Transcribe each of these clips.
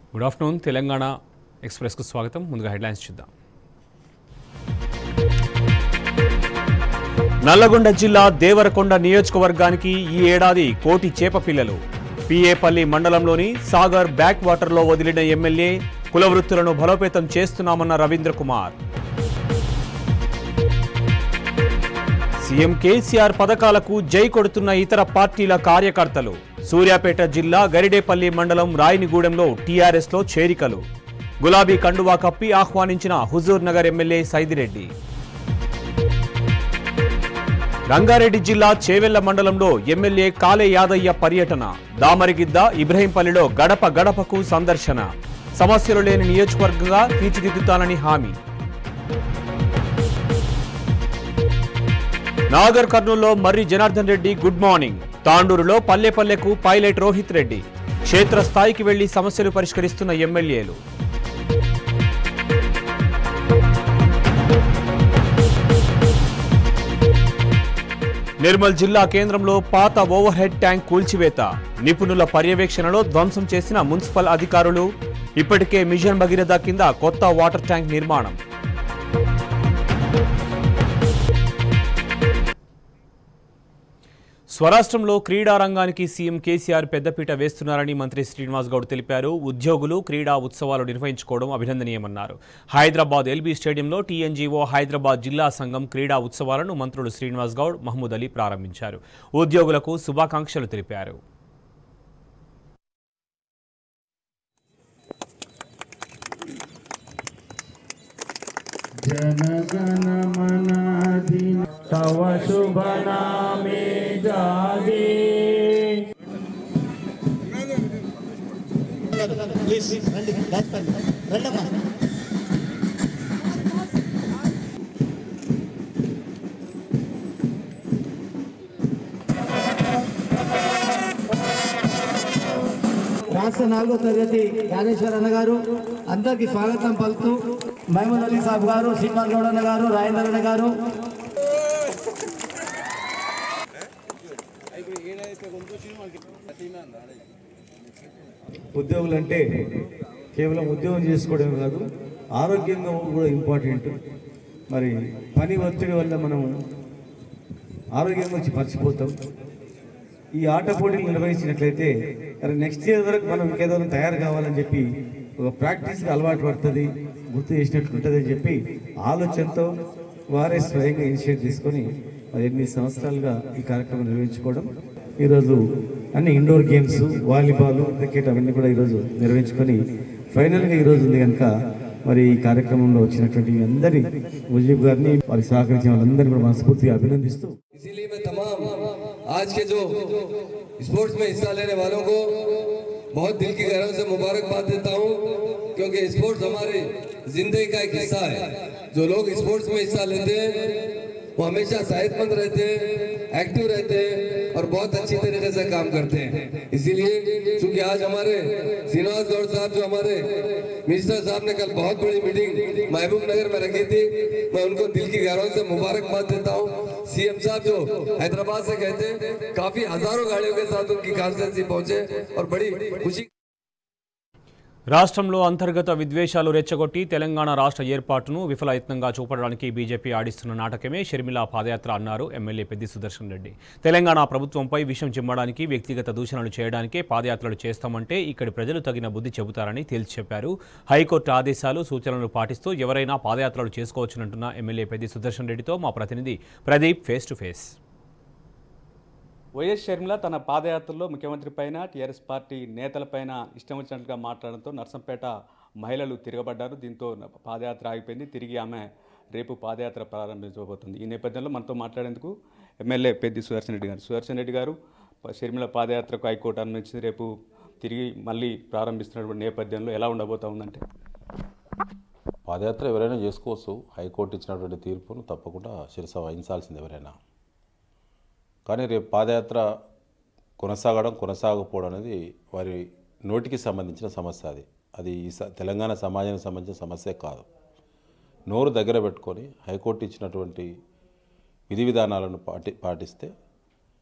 Good afternoon Telangana ఎక్స్‌ప్రెస్‌కు స్వాగతం. ముందుగా headlines చూద్దాం. నల్లగొండ జిల్లా దేవరకొండ నియోజకవర్గానికి ఈ ఏడాది కోటి చేప పిల్లలు. పిఏపల్లి మండలంలోని సాగర్ బ్యాక్ వాటర్లో వదిలిన ఎమ్మెల్యే కుల వృత్తులను బలోపేతం చేస్తున్నామన్న రవీంద్ర కుమార్. సీఎం కేసీఆర్ పథకాలకు జై కొడుతున్న ఇతర పార్టీల కార్యకర్తలు. సూర్యాపేట జిల్లా గరిడేపల్లి మండలం రాయినిగూడెంలో టీఆర్ఎస్లో చేరికలు. గులాబీ కండువా కప్పి ఆహ్వానించిన హుజూర్ నగర్ ఎమ్మెల్యే సైదిరెడ్డి. రంగారెడ్డి జిల్లా చేవెళ్ల మండలంలో ఎమ్మెల్యే కాలే యాదయ్య పర్యటన. దామరిగిద్ద ఇబ్రహీంపల్లిలో గడప గడపకు సందర్శన. సమస్యలు లేని నియోజకవర్గంగా తీర్చిదిద్దుతానని హామీ. నాగర్ కర్నూల్లో మర్రి జనార్దన్ రెడ్డి గుడ్ మార్నింగ్. తాండూరులో పల్లెపల్లెకు పైలట్ రోహిత్ రెడ్డి. క్షేత్రస్థాయికి వెళ్లి సమస్యలు పరిష్కరిస్తున్న ఎమ్మెల్యేలు. నిర్మల్ జిల్లా కేంద్రంలో పాత ఓవర్ హెడ్ ట్యాంక్ కూల్చివేత. నిపుణుల పర్యవేక్షణలో ధ్వంసం చేసిన మున్సిపల్ అధికారులు. ఇప్పటికే మిషన్ భగీరథ కింద కొత్త వాటర్ ట్యాంక్ నిర్మాణం. స్వరాష్ట్రంలో క్రీడా రంగానికి సీఎం కేసీఆర్ పెద్దపీట వేస్తున్నారని మంత్రి శ్రీనివాస్ గౌడ్ తెలిపారు. ఉద్యోగులు క్రీడా ఉత్సవాలు నిర్వహించుకోవడం అభినందనీయమన్నారు. హైదరాబాద్ ఎల్బీ స్టేడియంలో టీఎన్జీఓ హైదరాబాద్ జిల్లా సంఘం క్రీడా ఉత్సవాలను మంత్రులు శ్రీనివాస్ గౌడ్, మహమూద్ అలీ ప్రారంభించారు. ఉద్యోగులకు శుభాకాంక్షలు తెలిపారు. तव शुभ नामे जागे రాష్ట్ర 4వ తరగతి జ్ఞానేశ్వర్ అన్న గారు అందరికీ స్వాగతం పలుకుతూ మహమూద్ అలీ సాబ్ గారు, శ్రీనివాస్ గౌడ్ అన్న గారు, రాజేందర్ అన్న గారు. ఉద్యోగులు అంటే కేవలం ఉద్యోగం చేసుకోవడమే కాదు, ఆరోగ్యంగా కూడా ఇంపార్టెంట్. మరి పని ఒత్తిడి వల్ల మనం ఆరోగ్యం వచ్చి మర్చిపోతాం. ఈ ఆట పోటీలు నిర్వహించినట్లయితే మరి నెక్స్ట్ ఇయర్ వరకు మనం ఇంకేదో తయారు కావాలని చెప్పి ఒక ప్రాక్టీస్కి అలవాటు పడుతుంది, గుర్తు చేసినట్లు ఉంటుంది అని చెప్పి ఆలోచనతో వారే స్వయంగా ఇనిషియేట్ తీసుకొని 8 సంవత్సరాలుగా ఈ కార్యక్రమం నిర్వహించుకోవడం. ఈరోజు అన్ని ఇండోర్ గేమ్స్, వాలీబాల్, క్రికెట్ అవన్నీ కూడా ఈరోజు నిర్వహించుకొని ఫైనల్గా ఈరోజు ఉంది కనుక మరి ఈ కార్యక్రమంలో వచ్చినటువంటి అందరి ముజీబ్ గారిని, వారికి సహకరించిన వాళ్ళందరినీ కూడా మనస్ఫూర్తిగా అభినందిస్తూ आज के जो स्पोर्ट्स में हिस्सा लेने वालों को बहुत दिल की गहराई से मुबारकबाद देता हूं, क्योंकि स्पोर्ट्स हमारी जिंदगी का एक हिस्सा है. जो लोग स्पोर्ट्स में हिस्सा लेते हैं वो हमेशा सेहतमंद रहते हैं, एक्टिव रहते हैं और बहुत अच्छी तरीके से काम करते हैं. इसीलिए चूंकि आज हमारे श्रीनिवास गौड़ साहब जो हमारे मिनिस्टर साहब ने कल बहुत बड़ी मीटिंग महबूब नगर में रखी थी, मैं उनको दिल की गहराई से मुबारकबाद देता हूँ. सीएम साहब जो हैदराबाद से कहते हैं, काफी हजारों गाड़ियों के साथ उनकी कॉन्स्टिट्यूएंसी पहुंचे और बड़ी खुशी. రాష్ట్రంలో అంతర్గత విద్వేషాలు రెచ్చగొట్టి తెలంగాణ రాష్ట్ర ఏర్పాటును విఫలయత్నంగా చూపడానికి బీజేపీ ఆడిస్తున్న నాటకమే షర్మిల పాదయాత్ర అన్నారు ఎమ్మెల్యే పెద్ది సుదర్శన్ రెడ్డి. తెలంగాణ ప్రభుత్వంపై విషం చిమ్మడానికి, వ్యక్తిగత దూషణలు చేయడానికే పాదయాత్రలు చేస్తామంటే ఇక్కడి ప్రజలు తగిన బుద్ధి చెబుతారని తేల్చి చెప్పారు. హైకోర్టు ఆదేశాలు, సూచనలు పాటిస్తూ ఎవరైనా పాదయాత్రలు చేసుకోవచ్చునంటున్న ఎమ్మెల్యే పెద్ది సుదర్శన్ రెడ్డితో మా ప్రతినిధి Pradeep face to face. YS Sharmila తన పాదయాత్రలో ముఖ్యమంత్రి పైన, టీఆర్ఎస్ పార్టీ నేతలపైన ఇష్టం వచ్చినట్లుగా మాట్లాడడంతో నర్సంపేట మహిళలు తిరగబడ్డారు. దీంతో పాదయాత్ర ఆగిపోయింది. తిరిగి ఆమె రేపు పాదయాత్ర ప్రారంభించబోతుంది. ఈ నేపథ్యంలో మనతో మాట్లాడేందుకు ఎమ్మెల్యే పెద్ది సుదర్శన్ రెడ్డి గారు. సుదర్శన్ రెడ్డి గారు, షర్మిల పాదయాత్రకు హైకోర్టు అనుమతించింది, రేపు తిరిగి మళ్ళీ ప్రారంభిస్తున్నటువంటి నేపథ్యంలో ఎలా ఉండబోతా ఉందంటే? పాదయాత్ర ఎవరైనా చేసుకోవచ్చు. హైకోర్టు ఇచ్చినటువంటి తీర్పును తప్పకుండా శిరస వహించాల్సింది ఎవరైనా. కానీ రేపు పాదయాత్ర కొనసాగకపోవడం అనేది వారి నోటికి సంబంధించిన సమస్య. అది తెలంగాణ సమాజానికి సంబంధించిన సమస్య కాదు. నోరు దగ్గర పెట్టుకొని హైకోర్టు ఇచ్చినటువంటి విధి విధానాలను పాటిస్తే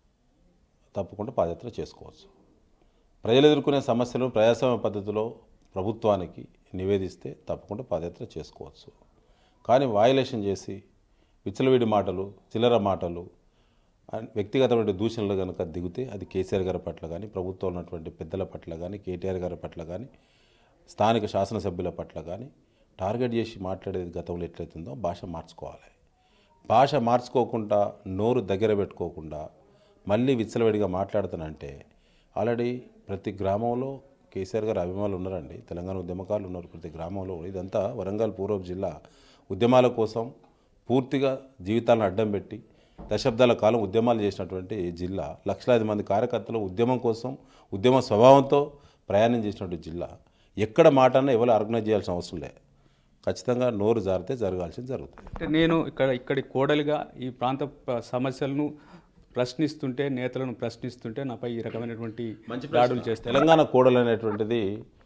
తప్పకుండా పాదయాత్ర చేసుకోవచ్చు. ప్రజలు ఎదుర్కొనే సమస్యలను ప్రజాస్వామ్య పద్ధతిలో ప్రభుత్వానికి నివేదిస్తే తప్పకుండా పాదయాత్ర చేసుకోవచ్చు. కానీ వయలేషన్ చేసి విచ్చలవిడి మాటలు, చిల్లర మాటలు, వ్యక్తిగతమైన దూషణలు కనుక దిగితే అది కేసీఆర్ గారి పట్ల కానీ, ప్రభుత్వం ఉన్నటువంటి పెద్దల పట్ల కానీ, కేటీఆర్ గారి పట్ల కానీ, స్థానిక శాసనసభ్యుల పట్ల కానీ టార్గెట్ చేసి మాట్లాడేది గతంలో ఎట్లయితుందో భాష మార్చుకోవాలి. భాష మార్చుకోకుండా, నోరు దగ్గర పెట్టుకోకుండా మళ్ళీ విచ్చలవిడిగా మాట్లాడుతానంటే ఆల్రెడీ ప్రతి గ్రామంలో కేసీఆర్ గారు అభిమానులు ఉన్నారండి. తెలంగాణ ఉద్యమకారులు ఉన్నారు ప్రతి గ్రామంలో. ఇదంతా వరంగల్ పూర్వ జిల్లా ఉద్యమాల కోసం పూర్తిగా జీవితాలను అడ్డం పెట్టి దశాబ్దాల కాలం ఉద్యమాలు చేసినటువంటి జిల్లా. లక్షలాది మంది కార్యకర్తలు ఉద్యమం కోసం, ఉద్యమ స్వభావంతో ప్రయాణం చేసినటువంటి జిల్లా. ఎక్కడ మాట అన్నా ఎవరు ఆర్గనైజ్ చేయాల్సిన అవసరం లేదు. ఖచ్చితంగా నోరు జారితే జరగాల్సింది జరుగుతుంది. అంటే నేను ఇక్కడి కోడలిగా ఈ ప్రాంత సమస్యలను ప్రశ్నిస్తుంటే, నేతలను ప్రశ్నిస్తుంటే నాపై ఈ రకమైనటువంటి దాడులు చేస్తే తెలంగాణ కోడలు అనేటువంటిది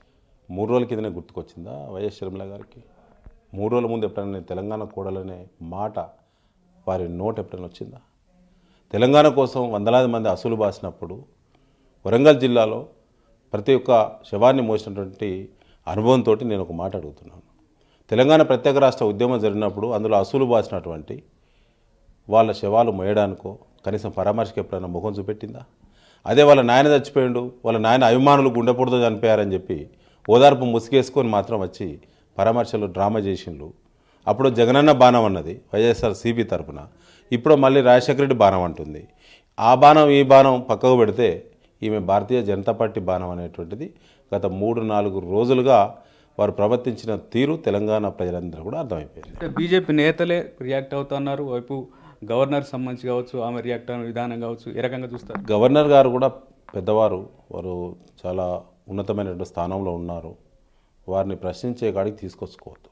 3 రోజుల కిందనే గుర్తుకొచ్చిందా వైఎస్ షర్మిల గారికి? 3 రోజుల ముందు ఎప్పుడైనా నేను తెలంగాణ కోడలనే మాట వారి నోట్ ఎప్పుడైనా వచ్చిందా? తెలంగాణ కోసం వందలాది మంది అసూలు బాసినప్పుడు వరంగల్ జిల్లాలో ప్రతి ఒక్క శవాన్ని మోసినటువంటి అనుభవంతో నేను ఒక మాట అడుగుతున్నాను. తెలంగాణ ప్రత్యేక రాష్ట్ర ఉద్యమం జరిగినప్పుడు అందులో అసూలు బాసినటువంటి వాళ్ళ శవాలు మోయడానికో కనీసం పరామర్శకి ఎప్పుడైనా ముఖం చూపెట్టిందా? అదే వాళ్ళ నాయన చచ్చిపోయిండు, వాళ్ళ నాయన అభిమానులు గుండెపోటుతో చనిపోయారని చెప్పి ఓదార్పు ముసుగేసుకొని మాత్రం వచ్చి పరామర్శలు డ్రామా చేసిండ్రు. అప్పుడు జగనన్న బాణం అన్నది వైఎస్ఆర్ సిపి తరఫున, ఇప్పుడు మళ్ళీ రాజశేఖర రెడ్డి బాణం అంటుంది. ఆ బాణం ఈ బాణం పక్కకు పెడితే ఈమె భారతీయ జనతా పార్టీ బాణం అనేటువంటిది గత 3-4 రోజులుగా వారు ప్రవర్తించిన తీరు తెలంగాణ ప్రజలందరూ కూడా అర్థమైపోయింది. బీజేపీ నేతలే రియాక్ట్ అవుతున్నారు. వైపు గవర్నర్ సంబంధించి కావచ్చు, ఆమె రియాక్ట్ అయిన విధానం కావచ్చు, ఏ రకంగా చూస్తారు? గవర్నర్ గారు కూడా పెద్దవారు, వారు చాలా ఉన్నతమైనటువంటి స్థానంలో ఉన్నారు. వారిని ప్రశ్నించే కాడికి తీసుకొచ్చుకోవద్దు.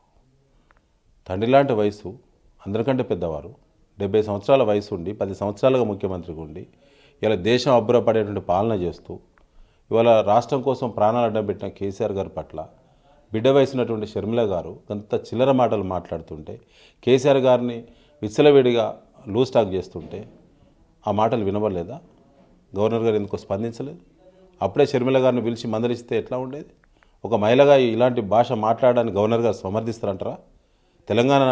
తండ్రి లాంటి వయసు, అందరికంటే పెద్దవారు, 70 సంవత్సరాల వయసు ఉండి 10 సంవత్సరాలుగా ముఖ్యమంత్రిగా ఉండి ఇలా దేశం అబ్బురపడేటువంటి పాలన చేస్తూ ఇవాళ రాష్ట్రం కోసం ప్రాణాలు అడ్డం పెట్టిన కేసీఆర్ గారి పట్ల బిడ్డ వయసున్నటువంటి షర్మిల గారు అంత చిల్లర మాటలు మాట్లాడుతుంటే, కేసీఆర్ గారిని విచ్చలవిడిగా లూజ్ టాక్ చేస్తుంటే ఆ మాటలు వినబడలేదా? గవర్నర్ గారు ఎందుకు స్పందించలేదు? అప్పుడే షర్మిల గారిని పిలిచి మందలిస్తే ఎట్లా ఉండేది? ఒక మహిళగా ఇలాంటి భాష మాట్లాడడానికి గవర్నర్ గారు సమర్థిస్తారంటారా? తెలంగాణ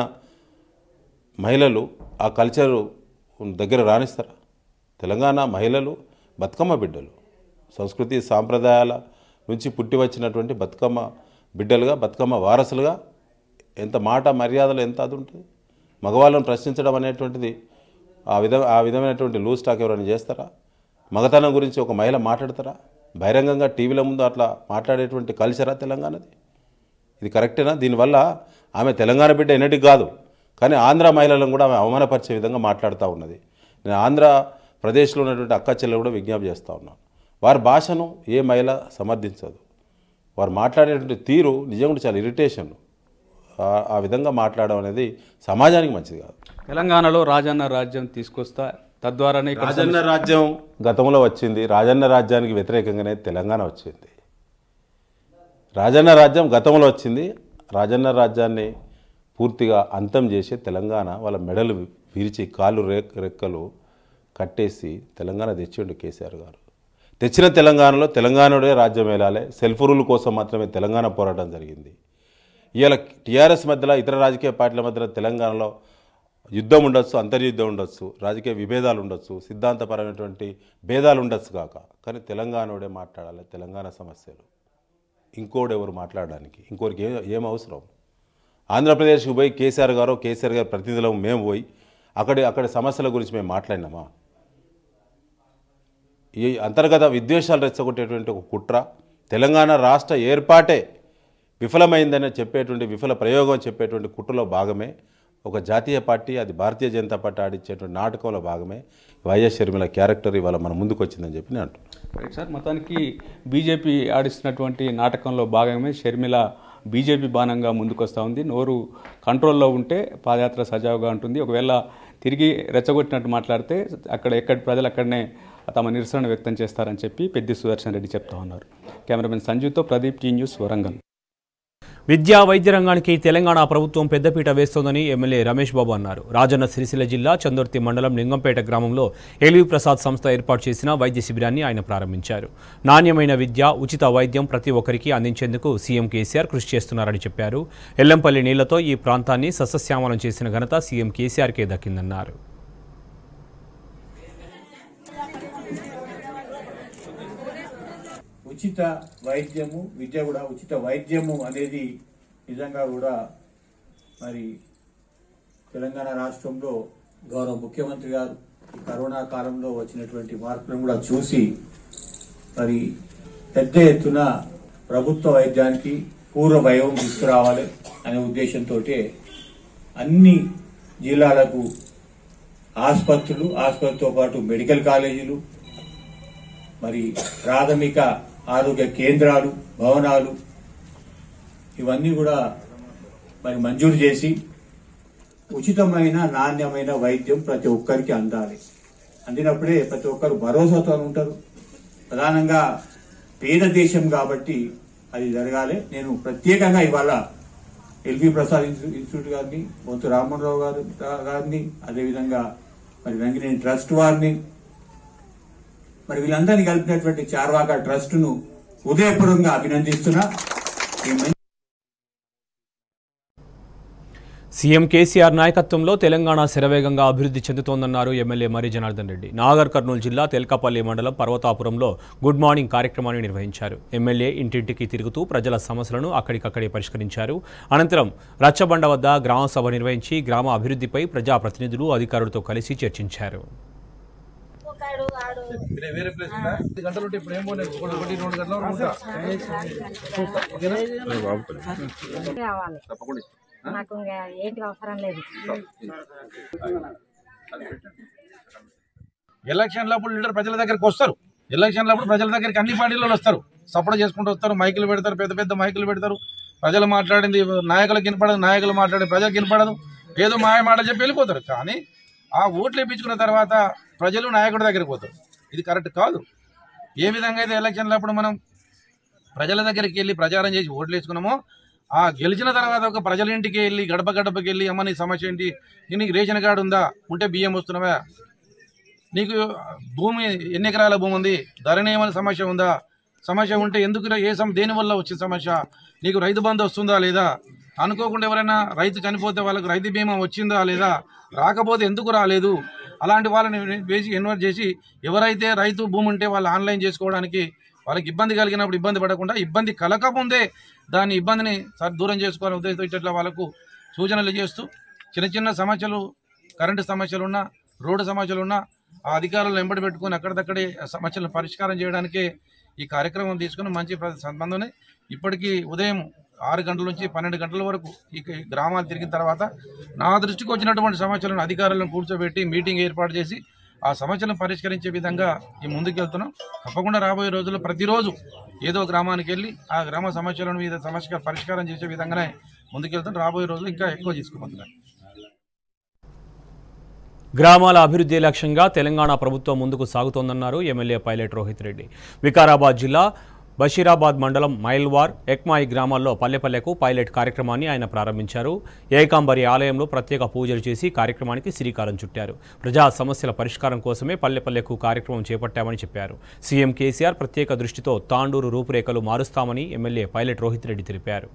మహిళలు ఆ కల్చరు దగ్గర రాణిస్తారా? తెలంగాణ మహిళలు బతుకమ్మ బిడ్డలు, సంస్కృతి సాంప్రదాయాల నుంచి పుట్టి వచ్చినటువంటి బతుకమ్మ బిడ్డలుగా, బతుకమ్మ వారసులుగా ఎంత మాట మర్యాదలు ఎంత అది ఉంటుంది. మగవాళ్ళను ప్రశ్నించడం అనేటువంటిది ఆ విధమైనటువంటి లూజ్ టాక్ ఎవరైనా చేస్తారా? మగతనం గురించి ఒక మహిళ మాట్లాడతారా? బహిరంగంగా టీవీల ముందు అట్లా మాట్లాడేటువంటి కల్చరా తెలంగాణది? ఇది కరెక్టేనా? దీనివల్ల ఆమె తెలంగాణ బిడ్డ ఎన్నటికి కాదు, కానీ ఆంధ్ర మహిళలను కూడా ఆమె అవమానపరిచే విధంగా మాట్లాడుతూ ఉన్నది. నేను ఆంధ్రప్రదేశ్లో ఉన్నటువంటి అక్క చెల్లెలు కూడా విజ్ఞప్తి చేస్తూ ఉన్నాను. వారి భాషను ఏ మహిళ సమర్థించదు. వారు మాట్లాడేటువంటి తీరు నిజంగా చాలా ఇరిటేషన్. ఆ విధంగా మాట్లాడడం అనేది సమాజానికి మంచిది కాదు. తెలంగాణలో రాజన్న రాజ్యం తీసుకొస్తా, తద్వారానే రాజన్న రాజ్యం గతంలో వచ్చింది. రాజన్న రాజ్యానికి వ్యతిరేకంగానే తెలంగాణ వచ్చింది. రాజన్న రాజ్యం గతంలో వచ్చింది. రాజన్న రాజ్యాన్ని పూర్తిగా అంతం చేసి తెలంగాణ వాళ్ళ మెడలు విరిచి కాళ్ళు రెక్కలు కట్టేసి తెలంగాణ తెచ్చిండు కేసీఆర్ గారు. తెచ్చిన తెలంగాణలో తెలంగాణడే రాజ్యం వెళ్ళాలి, సెల్ఫ్ రూల్ కోసం మాత్రమే తెలంగాణ పోరాటం జరిగింది. ఇవాళ టీఆర్ఎస్ మధ్యలో, ఇతర రాజకీయ పార్టీల మధ్యలో తెలంగాణలో యుద్ధం ఉండొచ్చు, అంతర్యుద్ధం ఉండొచ్చు, రాజకీయ విభేదాలు ఉండొచ్చు, సిద్ధాంతపరమైనటువంటి భేదాలు ఉండొచ్చు కాక, కానీ తెలంగాణోడే మాట్లాడాలి. తెలంగాణ సమస్యలు ఇంకోడెవరు మాట్లాడడానికి, ఇంకోరికి ఏం అవసరం? ఆంధ్రప్రదేశ్కి పోయి కేసీఆర్ గారు ప్రతినిధులం మేము పోయి అక్కడి సమస్యల గురించి మేము మాట్లాడినామా? ఈ అంతర్గత విద్వేషాలు రెచ్చగొట్టేటువంటి ఒక కుట్ర, తెలంగాణ రాష్ట్ర ఏర్పాటే విఫలమైందని చెప్పేటువంటి విఫల ప్రయోగం చెప్పేటువంటి కుట్రలో భాగమే ఒక జాతీయ పార్టీ, అది భారతీయ జనతా పార్టీ ఆడిచ్చేటువంటి నాటకంలో భాగమే వైఎస్ షర్మిల క్యారెక్టర్ ఇవాళ మన ముందుకు వచ్చిందని చెప్పి నేను అంటున్నాను. సార్, మొత్తానికి బీజేపీ ఆడిస్తున్నటువంటి నాటకంలో భాగమే షర్మిల బీజేపీ బాణంగా ముందుకు వస్తూ ఉంది. నోరు కంట్రోల్లో ఉంటే పాదయాత్ర సజావుగా ఉంటుంది. ఒకవేళ తిరిగి రెచ్చగొట్టినట్టు మాట్లాడితే ఎక్కడి ప్రజలు అక్కడనే తమ నిరసన వ్యక్తం చేస్తారని చెప్పి పెద్ది సుదర్శన్ రెడ్డి చెప్తా ఉన్నారు. కెమెరామెన్ సంజీవ్తో ప్రదీప్, టీ న్యూస్, వరంగల్. విద్యా వైద్య రంగానికి తెలంగాణ ప్రభుత్వం పెద్దపీట వేస్తోందని ఎమ్మెల్యే రమేష్ బాబు అన్నారు. రాజన్న సిరిసిల్ల జిల్లా చందుర్తి మండలం లింగంపేట గ్రామంలో ఎల్వి ప్రసాద్ సంస్థ ఏర్పాటు చేసిన వైద్య శిబిరాన్ని ఆయన ప్రారంభించారు. నాణ్యమైన విద్య, ఉచిత వైద్యం ప్రతి ఒక్కరికి అందించేందుకు సీఎం కేసీఆర్ కృషి చేస్తున్నారని చెప్పారు. ఎల్లంపల్లి నీళ్లతో ఈ ప్రాంతాన్ని సస్యశ్యామలం చేసిన ఘనత సీఎం కేసీఆర్కే దక్కిందన్నారు. ఉచిత వైద్యము, విద్య కూడా ఉచిత వైద్యము అనేది నిజంగా కూడా మరి తెలంగాణ రాష్ట్రంలో గౌరవ ముఖ్యమంత్రి గారు ఈ కరోనా కాలంలో వచ్చినటువంటి మార్పులను కూడా చూసి మరి పెద్ద ఎత్తున ప్రభుత్వ వైద్యానికి పూర్వ వైభవం తీసుకురావాలి అనే ఉద్దేశంతో అన్ని జిల్లాలకు ఆసుపత్రితో పాటు మెడికల్ కాలేజీలు, మరి ప్రాథమిక ఆరోగ్య కేంద్రాలు, భవనాలు ఇవన్నీ కూడా మరి మంజూరు చేసి ఉచితమైన నాణ్యమైన వైద్యం ప్రతి ఒక్కరికి అందాలి. అందినప్పుడే ప్రతి ఒక్కరు భరోసాతో ఉంటారు. ప్రధానంగా పేద దేశం కాబట్టి అది జరగాలి. నేను ప్రత్యేకంగా ఇవాళ ఎల్వి ప్రసాద్ ఇన్స్టిట్యూట్ గారిని, బొంతు రామ్మోహన్ రావు గారిని, అదేవిధంగా మరి వెంకటేశ్వర ట్రస్ట్ వారిని, మరి వీళ్ళందరినీ కలిపినటువంటి చార్వాక ట్రస్ట్ ను హృదయపూర్వకంగా అభినందిస్తున్నా. సీఎం కేసీఆర్ నాయకత్వంలో తెలంగాణ శరవేగంగా అభివృద్ధి చెందుతోందన్నారు ఎమ్మెల్యే మర్రి జనార్దన్ రెడ్డి. నాగర్ కర్నూలు జిల్లా తెల్కపల్లి మండలం పర్వతాపురంలో గుడ్ మార్నింగ్ కార్యక్రమాన్ని నిర్వహించారు. ఎమ్మెల్యే ఇంటింటికి తిరుగుతూ ప్రజల సమస్యలను అక్కడికక్కడే పరిష్కరించారు. అనంతరం రచ్చబండ వద్ద గ్రామ సభ నిర్వహించి గ్రామ అభివృద్ధిపై ప్రజాప్రతినిధులు అధికారులతో కలిసి చర్చించారు. నాకు ఏంటి అవసరం లేదు. ఎలక్షన్లప్పుడు లీడర్ ప్రజల దగ్గరికి వస్తారు. ఎలక్షన్లప్పుడు ప్రజల దగ్గరికి అన్ని పార్టీలలో వస్తారు, సపోర్ట్ చేసుకుంటూ వస్తారు, మైకులు పెడతారు, పెద్ద పెద్ద మైకులు పెడతారు. ప్రజలు మాట్లాడింది నాయకులకు వినపడదు, నాయకులు మాట్లాడే ప్రజలకు వినపడదు, ఏదో మాయ మాటలు చెప్పి వెళ్ళిపోతారు. కానీ ఆ ఓట్లు వేయించుకున్న తర్వాత ప్రజలు నాయకుడి దగ్గరికి పోతారు. ఇది కరెక్ట్ కాదు. ఏ విధంగా అయితే ఎలక్షన్లప్పుడు మనం ప్రజల దగ్గరికి వెళ్ళి ప్రచారం చేసి ఓట్లు వేసుకున్నామో, ఆ గెలిచిన తర్వాత ఒక ప్రజల ఇంటికి వెళ్ళి గడప గడపకి వెళ్ళి అమ్మ నీ సమస్య ఏంటి, నీకు రేషన్ కార్డు ఉందా, ఉంటే బియ్యం వస్తున్నావా, నీకు భూమి ఎన్ని ఎకరాల భూమి ఉంది, ధరణి ఏమైనా సమస్య ఉందా, సమస్య ఉంటే ఎందుకు దేనివల్ల వచ్చిన సమస్య, నీకు రైతు బంధు వస్తుందా లేదా, అనుకోకుండా ఎవరైనా రైతు చనిపోతే వాళ్ళకు రైతు బీమా వచ్చిందా లేదా, రాకపోతే ఎందుకు రాలేదు, అలాంటి వాళ్ళని వేసి ఇన్వైట్ చేసి ఎవరైతే రైతు భూమి ఉంటే వాళ్ళు ఆన్లైన్ చేసుకోవడానికి వాళ్ళకి ఇబ్బంది కలిగినప్పుడు ఇబ్బంది పడకుండా ఇబ్బంది కలగకముందే దాని ఇబ్బందిని దూరం చేసుకోవాలని ఉద్దేశంతో ఇట్లా వాళ్ళకు సూచనలు చేస్తూ చిన్న చిన్న సమస్యలు, కరెంటు సమస్యలున్నా, రోడ్డు సమస్యలున్నా ఆ అధికారులను వెంబడి పెట్టుకుని అక్కడిదక్కడే సమస్యలను పరిష్కారం చేయడానికే ఈ కార్యక్రమం తీసుకుని మంచి సంబంధం. ఇప్పటికీ ఉదయం 6 గంటల నుంచి 12 గంటల వరకు ఈ గ్రామాలు తిరిగిన తర్వాత నా దృష్టికి వచ్చినటువంటి సమస్యలను అధికారులను కూర్చోబెట్టి మీటింగ్ ఏర్పాటు చేసి ఆ సమస్యలను పరిష్కరించే విధంగా ఈ ముందుకెళ్తున్నాం. తప్పకుండా రాబోయే రోజుల్లో ప్రతిరోజు ఏదో గ్రామానికి వెళ్ళి ఆ గ్రామ సమస్యలను మీద సమస్య పరిష్కారం చేసే విధంగానే ముందుకెళ్తున్నాం. రాబోయే రోజులు ఇంకా ఎక్కువ తీసుకుపోతున్నాం. గ్రామాల అభివృద్ధి లక్ష్యంగా తెలంగాణ ప్రభుత్వం ముందుకు సాగుతోందన్నారు ఎమ్మెల్యే పైలట్ రోహిత్ రెడ్డి. వికారాబాద్ జిల్లా బషీరాబాద్ మండలం మైల్వార్, ఎక్మాయి గ్రామాల్లో పల్లెపల్లెకు పైలట్ కార్యక్రమాన్ని ఆయన ప్రారంభించారు. ఏకాంబరి ఆలయంలో ప్రత్యేక పూజలు చేసి కార్యక్రమానికి శ్రీకారం చుట్టారు. ప్రజా సమస్యల పరిష్కారం కోసమే పల్లెపల్లెకు కార్యక్రమం చేపట్టామని చెప్పారు. సీఎం కేసీఆర్ ప్రత్యేక దృష్టితో తాండూరు రూపురేఖలు మారుస్తామని ఎమ్మెల్యే పైలట్ రోహిత్ రెడ్డి తెలిపారు.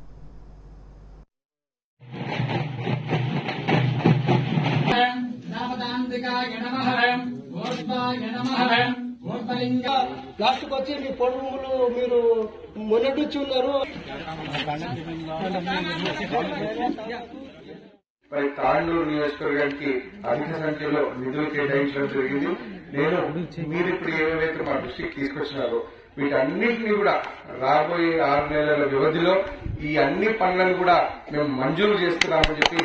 లాస్ట్కి వచ్చి మీ పొడుగులు మీరు మొన్నటిచ్చి ఉన్నారు. మరి తాండూరు నియోజకవర్గానికి అధిక సంఖ్యలో నిధులు కేటాయించడం జరిగింది. నేను మీరు ఇప్పుడు ఏవైతే మా దృష్టికి తీసుకొచ్చినారో వీటన్నిటినీ కూడా రాబోయే 6 నెలల వ్యవధిలో ఈ అన్ని పనులను కూడా మేము మంజూరు చేస్తున్నామని చెప్పి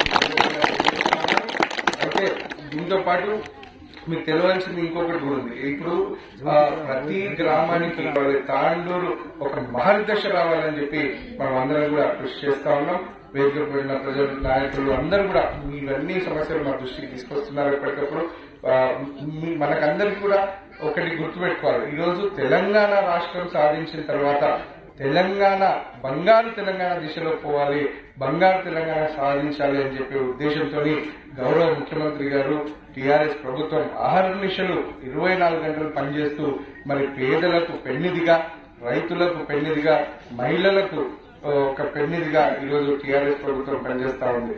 అయితే దీంతో పాటు మీకు తెలియాల్సింది ఇంకొకటి కూడా ఉంది. ఇప్పుడు ప్రతి గ్రామానికి తాండూరు ఒక మహర్దశ రావాలని చెప్పి మనం అందరం కూడా కృషి చేస్తా ఉన్నాం. వేదిక పోయిన ప్రజలు, నాయకులు అందరూ కూడా ఇవన్నీ సమస్యలు మా దృష్టికి తీసుకొస్తున్నారు. ఎప్పటికప్పుడు మనకందరికీ కూడా ఒకటి గుర్తుపెట్టుకోవాలి. ఈరోజు తెలంగాణ రాష్ట్రం సాధించిన తర్వాత తెలంగాణ బంగారు తెలంగాణ దిశలో పోవాలి, బంగారు తెలంగాణ సాధించాలి అని చెప్పే ఉద్దేశంతో గౌరవ ముఖ్యమంత్రి గారు టీఆర్ఎస్ ప్రభుత్వం అహర్నిశలు 24 గంటలు పనిచేస్తూ మరి పేదలకు పెన్నిదిగా, రైతులకు పెన్నిదిగా, మహిళలకు ఒక పెన్నిదిగా ఈరోజు టీఆర్ఎస్ ప్రభుత్వం పనిచేస్తా ఉంది.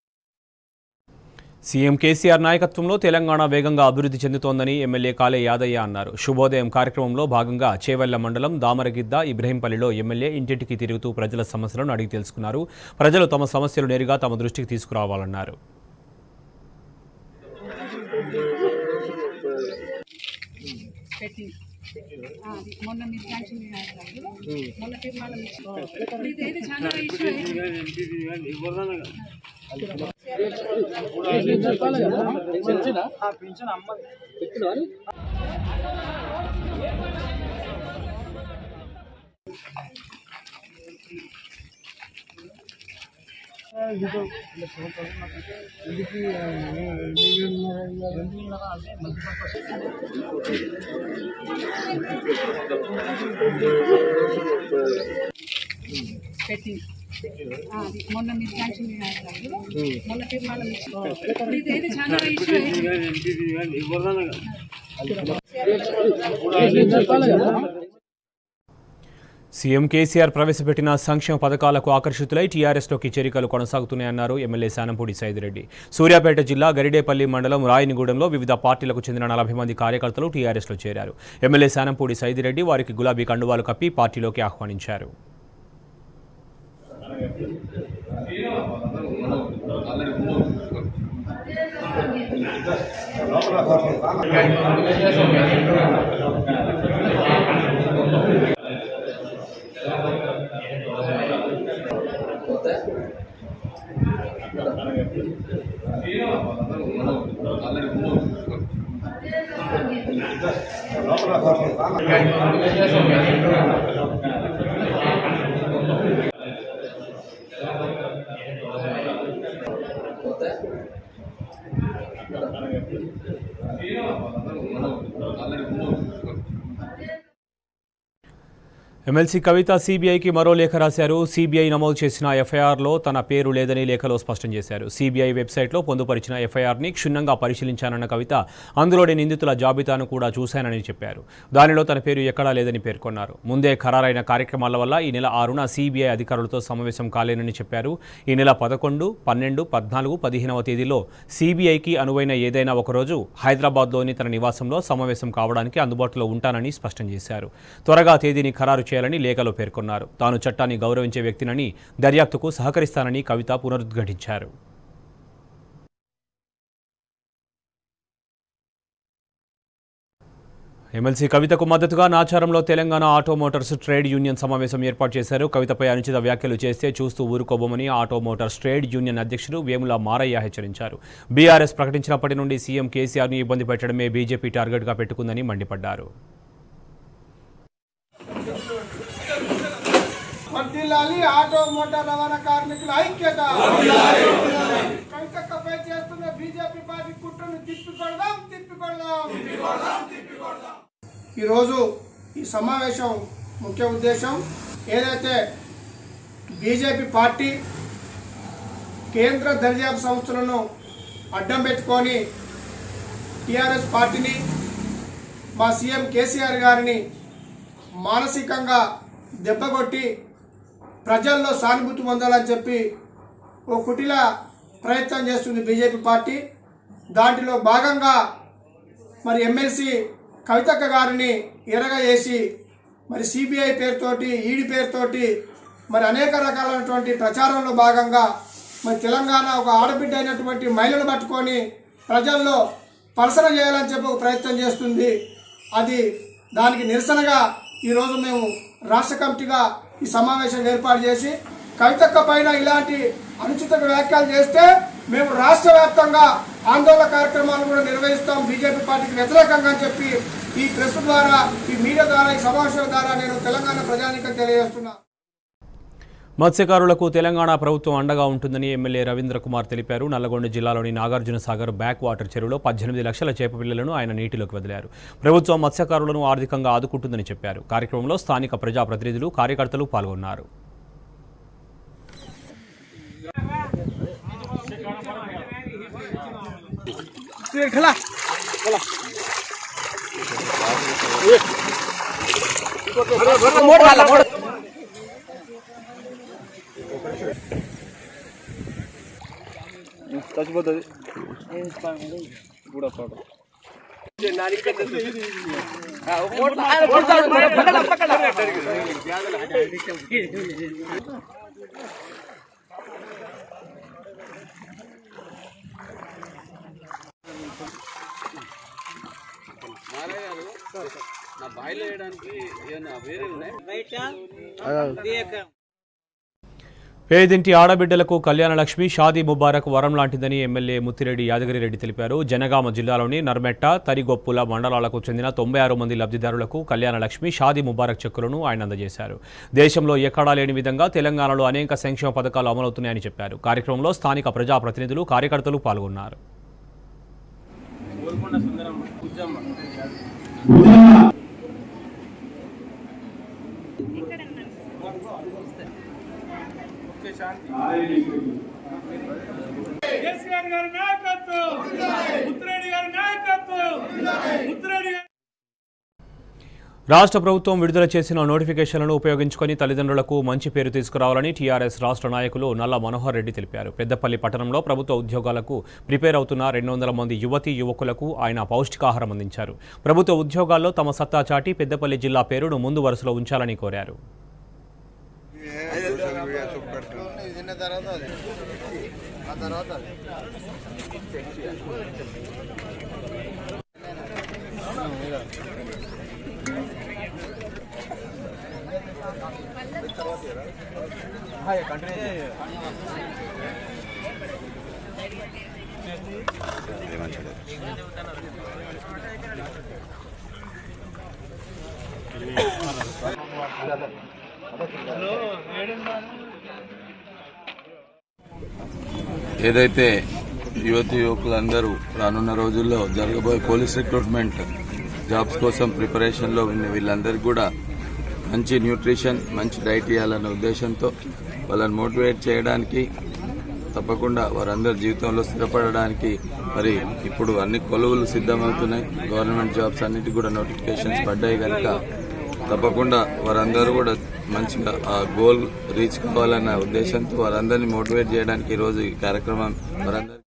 సీఎం కేసీఆర్ నాయకత్వంలో తెలంగాణ వేగంగా అభివృద్ధి చెందుతోందని ఎమ్మెల్యే కాళే యాదయ్య అన్నారు. శుభోదయం కార్యక్రమంలో భాగంగా చేవెళ్ల మండలం దామరగిద్ద ఇబ్రహీంపల్లిలో ఎమ్మెల్యే ఇంటింటికి తిరుగుతూ ప్రజల సమస్యలను అడిగి తెలుసుకున్నారు. ప్రజలు తమ సమస్యలు నేరుగా తమ దృష్టికి తీసుకురావాలన్నారు. మొన్న మీరు శాంక్షన్ మొన్న తీర్మానం ఇదేది చాలా ఇష్యూ మొన్న మీరు శాంక్షన్ మొన్న తీర్మానం ఇదేది చాలా ఇష్యూ సీఎం కేసీఆర్ ప్రవేశపెట్టిన సంక్షేమ పథకాలకు ఆకర్షితులై టీఆర్ఎస్లోకి చేరికలు కొనసాగుతున్నాయన్నారు ఎమ్మెల్యే శానంపూడి సైదిరెడ్డి. సూర్యాపేట జిల్లా గరిడేపల్లి మండలం రాయనిగూడెంలో వివిధ పార్టీలకు చెందిన 40 మంది కార్యకర్తలు టీఆర్ఎస్లో చేరారు. ఎమ్మెల్యే శానంపూడి సైదిరెడ్డి వారికి గులాబీ కండువాలు కప్పి పార్టీలోకి ఆహ్వానించారు. ఎమ్మెల్సీ కవిత సీబీఐకి మరో లేఖ రాశారు. సీబీఐ నమోదు చేసిన ఎఫ్ఐఆర్లో తన పేరు లేదని లేఖలో స్పష్టం చేశారు. సీబీఐ వెబ్సైట్లో పొందుపరిచిన ఎఫ్ఐఆర్ని క్షుణ్ణంగా పరిశీలించానన్న కవిత అందులోని నిందితుల జాబితాను కూడా చూశానని చెప్పారు. దానిలో తన పేరు ఎక్కడా లేదని పేర్కొన్నారు. ముందే ఖరారైన కార్యక్రమాల వల్ల ఈ నెల 6న సీబీఐ అధికారులతో సమావేశం కాలేనని చెప్పారు. ఈ నెల 11, 12, 14, 15వ తేదీలో సీబీఐకి అనువైన ఏదైనా ఒకరోజు హైదరాబాద్లోని తన నివాసంలో సమావేశం కావడానికి అందుబాటులో ఉంటానని స్పష్టం చేశారు. త్వరగా తేదీని ఖరారు చేయాలని లేఖలో పేర్కొన్నారు. తాను చట్టాన్ని గౌరవించే వ్యక్తినని, దర్యాప్తుకు సహకరిస్తానని కవిత పునరుద్ఘాటించారు. ఎమ్మెల్సీ కవితకు మద్దతుగా నాచారంలో Telangana auto motors trade union సమావేశం ఏర్పాటు చేశారు. కవితపై అనుచిత వ్యాఖ్యలు చేస్తే చూస్తూ ఊరుకోబోమని ఆటో మోటార్స్ ట్రేడ్ యూనియన్ అధ్యక్షుడు వేముల మారయ్య హెచ్చరించారు. బీఆర్ఎస్ ప్రకటించినప్పటి నుండి సీఎం కేసీఆర్ను ఇబ్బంది పెట్టడమే బీజేపీ టార్గెట్గా పెట్టుకుందని మండిపడ్డారు. ఆటో మోటార్ రవాణా కార్మికుల ఐక్యత, కవితపై చేస్తున్న బీజేపీ పార్టీ కుట్రను తిప్పికొడదాం. ఈరోజు ఈ సమావేశం ముఖ్య ఉద్దేశం ఏదైతే బీజేపీ పార్టీ కేంద్ర దర్యాప్తు సంస్థలను అడ్డం పెట్టుకొని టీఆర్ఎస్ పార్టీని, మా సీఎం కేసీఆర్ గారిని మానసికంగా దెబ్బకొట్టి ప్రజల్లో సానుభూతి పొందాలని చెప్పి ఓ కుటిల ప్రయత్నం చేస్తుంది బీజేపీ పార్టీ. దాంట్లో భాగంగా మరి ఎమ్మెల్సీ కవితక్క గారిని ఎరగజేసి మరి సిబిఐ పేరుతోటి, ఈడీ పేరుతోటి మరి అనేక రకాలైనటువంటి ప్రచారంలో భాగంగా మరి తెలంగాణ ఒక ఆడబిడ్డ అయినటువంటి మహిళను పట్టుకొని ప్రజల్లో పరసన చేయాలని చెప్పి ఒక ప్రయత్నం చేస్తుంది. దానికి నిరసనగా ఈరోజు మేము రాష్ట్ర కమిటీగా ఈ సమావేశం ఏర్పాటు చేసి కవితక్క పైన ఇలాంటి అనుచిత వ్యాఖ్యలు చేస్తే మేము రాష్ట్ర వ్యాప్తంగా ఆందోళన కార్యక్రమాలు కూడా నిర్వహిస్తాం బీజేపీ పార్టీకి వ్యతిరేకంగా అని చెప్పి ఈ ప్రెస్ ద్వారా, ఈ మీడియా ద్వారా, ఈ సమావేశం ద్వారా నేను తెలంగాణ ప్రజానీకం తెలియజేస్తున్నా. మత్స్యకారులకు తెలంగాణ ప్రభుత్వం అండగా ఉంటుందని ఎమ్మెల్యే రవీంద్ర కుమార్ తెలిపారు. నల్లగొండ జిల్లాలోని నాగార్జున సాగర్ బ్యాక్ వాటర్ చెరువులో 18 లక్షల చేప పిల్లలను ఆయన నీటిలోకి వదిలారు. ప్రభుత్వం మత్స్యకారులను ఆర్థికంగా ఆదుకుంటుందని చెప్పారు. కార్యక్రమంలో స్థానిక ప్రజాప్రతినిధులు, కార్యకర్తలు పాల్గొన్నారు. చచ్చిపోతుంది కూడా ఫోటో నా బాయిలో వేయడానికి ఏమన్నా వేరే ఉన్నాయి. పేదింటి ఆడబిడ్డలకు కళ్యాణలక్ష్మి, షాదీ ముబారక్ వరం లాంటిదని ఎమ్మెల్యే ముత్తిరెడ్డి యాదగిరిరెడ్డి తెలిపారు. జనగామ జిల్లాలోని నర్మెట్ట, తరిగొప్పుల మండలాలకు చెందిన 96 మంది లబ్ధిదారులకు కళ్యాణలక్ష్మి, షాదీ ముబారక్ చెక్కులను ఆయన అందజేశారు. దేశంలో ఎక్కడా లేని విధంగా తెలంగాణలో అనేక సంక్షేమ పథకాలు అమలవుతున్నాయని చెప్పారు. కార్యక్రమంలో స్థానిక ప్రజాప్రతినిధులు, కార్యకర్తలు పాల్గొన్నారు. రాష్ట్ర ప్రభుత్వం విడుదల చేసిన నోటిఫికేషన్లను ఉపయోగించుకొని తల్లిదండ్రులకు మంచి పేరు తీసుకురావాలని టీఆర్ఎస్ రాష్ట్ర నాయకులు నల్ల మనోహర్ రెడ్డి తెలిపారు. పెద్దపల్లి పట్టణంలో ప్రభుత్వ ఉద్యోగాలకు ప్రిపేర్ అవుతున్న 200 మంది యువతీ యువకులకు ఆయన పౌష్టికాహారం అందించారు. ప్రభుత్వ ఉద్యోగాల్లో తమ సత్తా చాటి పెద్దపల్లి జిల్లా పేరును ముందు వరుసలో ఉంచాలని కోరారు. ఏదైతే యువతి యువకులందరూ రానున్న రోజుల్లో జరగబోయే పోలీస్ రిక్రూట్మెంట్ జాబ్స్ కోసం ప్రిపరేషన్లో ఉన్న వీళ్ళందరికీ కూడా మంచి న్యూట్రిషన్, మంచి డైట్ ఇవ్వాలన్న ఉద్దేశంతో వాళ్ళని మోటివేట్ చేయడానికి, తప్పకుండా వారందరి జీవితంలో స్థిరపడడానికి మరి ఇప్పుడు అన్ని కొలువులు సిద్ధమవుతున్నాయి. గవర్నమెంట్ జాబ్స్ అన్నిటికీ కూడా నోటిఫికేషన్స్ పడ్డాయి కనుక తప్పకుండా వారందరూ కూడా మంచిగా ఆ గోల్ రీచ్ కావాలన్న ఉద్దేశంతో వారందరినీ మోటివేట్ చేయడానికి ఈరోజు ఈ కార్యక్రమం వారందరూ.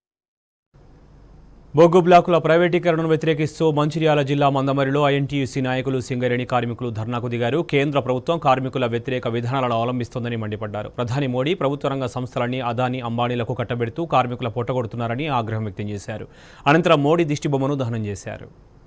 బొగ్గు బ్లాకుల ప్రైవేటీకరణను వ్యతిరేకిస్తూ మంచిర్యాల జిల్లా మందమరిలో ఐఎన్టీయూసీ నాయకులు, సింగరేణి కార్మికులు ధర్నాకు దిగారు. కేంద్ర ప్రభుత్వం కార్మికుల వ్యతిరేక విధానాలను అవలంబిస్తోందని మండిపడ్డారు. ప్రధాని మోడీ ప్రభుత్వ రంగ సంస్థలన్నీ అదానీ, అంబానీలకు కట్టబెడుతూ కార్మికుల పొట్టగొడుతున్నారని ఆగ్రహం వ్యక్తం చేశారు. అనంతరం మోడీ దిష్టిబొమ్మను దహనం చేశారు.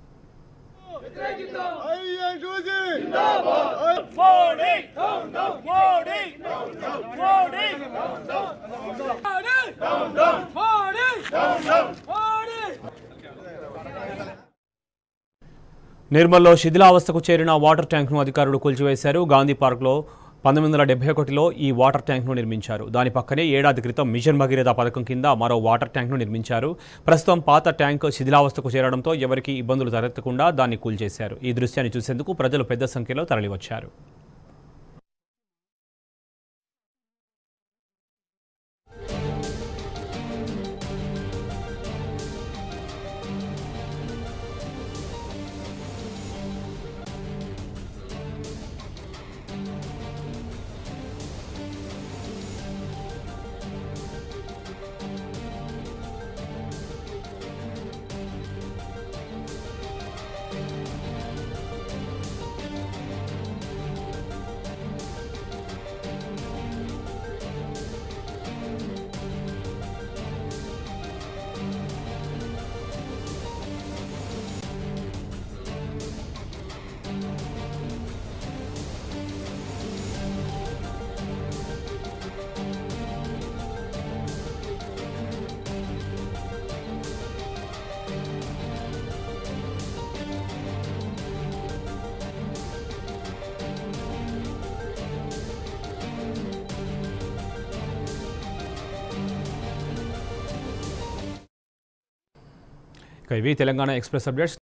నిర్మల్లో శిథిలావస్థకు చేరిన వాటర్ ట్యాంక్ను అధికారులు కూల్చివేశారు. గాంధీ పార్క్లో 1971లో ఈ వాటర్ ట్యాంక్ను నిర్మించారు. దాని పక్కనే ఏడాది క్రితం మిషన్ భగీరథ పథకం కింద మరో వాటర్ ట్యాంక్ను నిర్మించారు. ప్రస్తుతం పాత ట్యాంక్ శిథిలావస్థకు చేరడంతో ఎవరికీ ఇబ్బందులు తలెత్తకుండా దాన్ని కూల్చేశారు. ఈ దృశ్యాన్ని చూసేందుకు ప్రజలు పెద్ద సంఖ్యలో తరలివచ్చారు. ఇవి తెలంగాణ ఎక్స్ప్రెస్ అప్డేట్స్.